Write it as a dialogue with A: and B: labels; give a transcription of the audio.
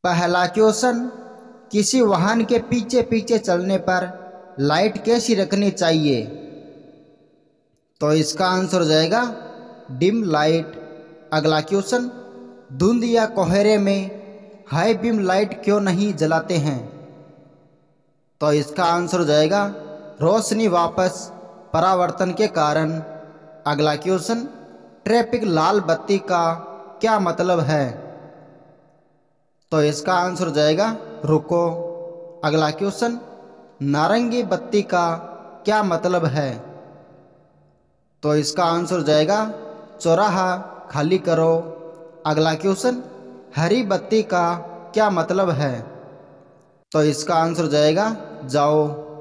A: पहला क्वेश्चन, किसी वाहन के पीछे पीछे चलने पर लाइट कैसी रखनी चाहिए? तो इसका आंसर हो जाएगा डिम लाइट। अगला क्वेश्चन, धुंध या कोहरे में हाई बीम लाइट क्यों नहीं जलाते हैं? तो इसका आंसर हो जाएगा रोशनी वापस परावर्तन के कारण। अगला क्वेश्चन, ट्रैफिक लाल बत्ती का क्या मतलब है? तो इसका आंसर हो जाएगा रुको। अगला क्वेश्चन, नारंगी बत्ती का क्या मतलब है? तो इसका आंसर हो जाएगा चौराहा खाली करो। अगला क्वेश्चन, हरी बत्ती का क्या मतलब है? तो इसका आंसर हो जाएगा जाओ।